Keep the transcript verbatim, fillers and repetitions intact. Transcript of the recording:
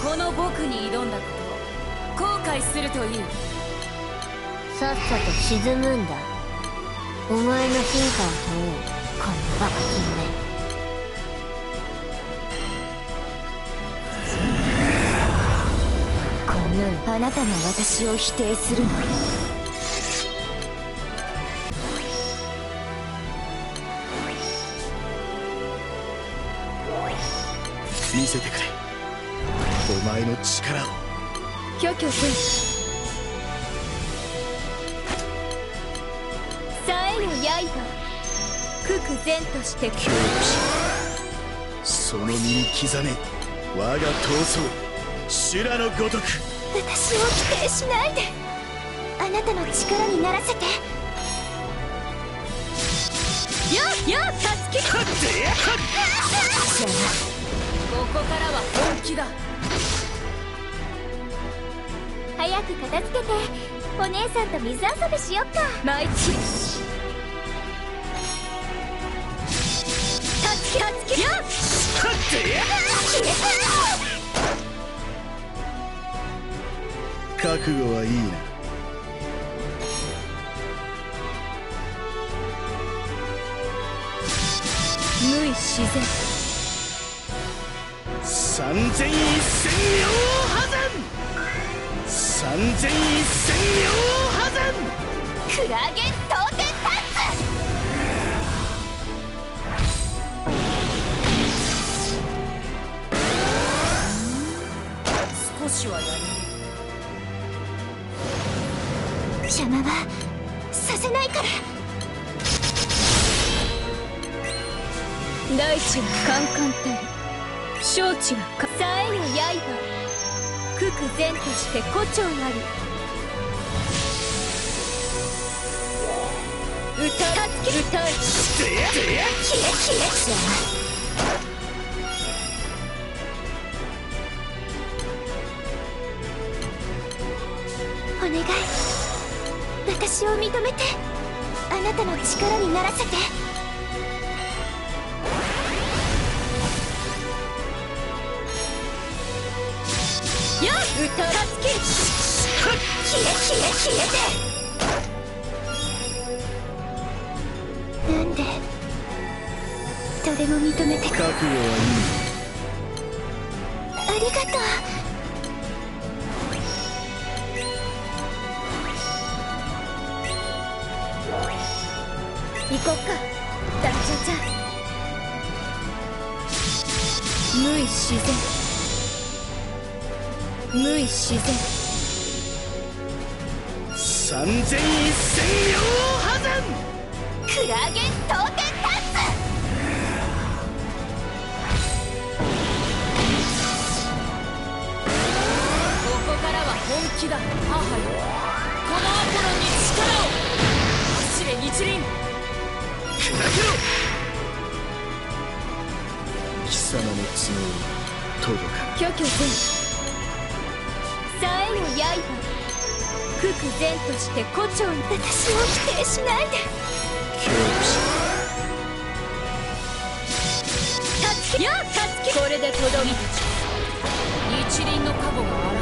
この僕に挑んだことを後悔するといい。 さっさと沈むんだ。お前の進化を問おう、このバカキンメ。こんなのあなたが私を否定するの？ 見せてくれ、お前の力を。 キョキョ君、さえよ刃、空然として恐怖心、その身に刻め我が闘争修羅のごとく。 私を否定しないで。あなたの力にならせて。 よっよっ、たつき。 はってやっじゃあここからは本気だ。 早く片付けて、お姉さんと水遊びしよっか。 マイチたつきたつきよっ、 はってやっ覚悟はいいな。 無意自然。 三千一千妙破山、三千一千妙破山。 クラゲン当店タッ少しはやる。 邪魔はさせないから。 大地はカンカンたり、小地はかさえよ刃、空然として胡蝶あり。歌たつき歌え。 でやでやキレキレ邪魔。お願い、私を認めて。あなたの力にならせて。 よっ、歌たつき。 キレキレキレて。なんで誰も認めてくれ。 覚悟はいありがとう。 行こっか、ダッチャチャ。無意自然、無意自然。 三千一千妙破山。 クラゲン当店タッツ。 ここからは本気だ、母よ。このアポロンに力を。走れ日輪、 砕けろ。貴様の罪に届かぬ。 キョキョ君、さえよ刃、空然として胡蝶に。 私を否定しないで。 恐怖心、 たつきよっ、たつき。これでとどみたち日輪の加護が現